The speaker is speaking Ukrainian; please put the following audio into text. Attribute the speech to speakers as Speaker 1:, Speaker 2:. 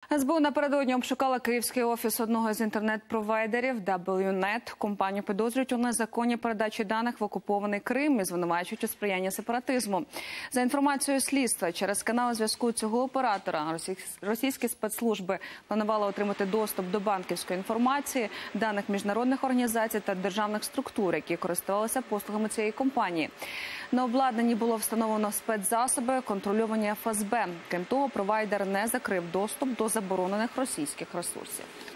Speaker 1: СБУ напередодні обшукала київський офіс одного з інтернет-провайдерів WNet. Компанію підозрюють у незаконній передачі даних в окупований Крим і звинувачують у сприянні сепаратизму. За інформацією слідства, через канал зв'язку цього оператора російські спецслужби планували отримати доступ до банківської інформації, даних міжнародних організацій та державних структур, які користувалися послугами цієї компанії. На обладнанні було встановлено спецзасоби, контрольовані ФСБ. Крім того, провайдер не закрив доступ до заборонених російських ресурсів.